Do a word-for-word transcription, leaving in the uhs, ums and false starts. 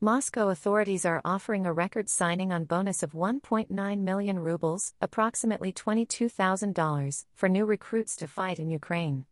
Moscow authorities are offering a record signing-on bonus of one point nine million rubles, approximately twenty-two thousand dollars, for new recruits to fight in Ukraine.